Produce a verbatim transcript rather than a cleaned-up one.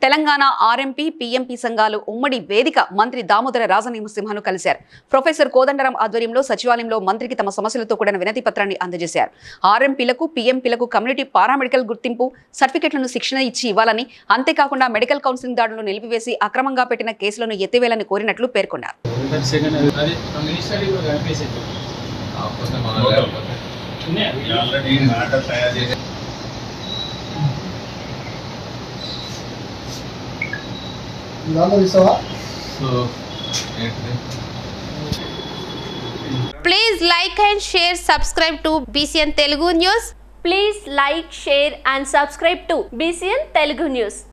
Telangana RMP PMP సంఘాలు ఉమ్మడి వేదిక మంత్రి దామోదర రాజనరసింహను కలిశారు. ప్రొఫెసర్ కోదండరాం ఆధ్వర్యంలో సచివాలయంలో మంత్రికి తమ సమస్యలతో కూడిన వినతి పత్రాన్ని అందజేశారు. ఆర్ఎంపీలకు పీఎంపీలకు కమ్యూనిటీ పారామెడికల్ గుర్తింపు సర్టిఫికెట్లను శిక్షణ ఇచ్చి ఇవ్వాలని, అంతేకాకుండా మెడికల్ కౌన్సిలింగ్ దాడులను నిలిపివేసి అక్రమంగా పెట్టిన కేసులను ఎత్తివేయాలని కోరినట్లు పేర్కొన్నారు. Please like and share, subscribe to B C N Telugu News. Please like, share and subscribe to B C N Telugu News.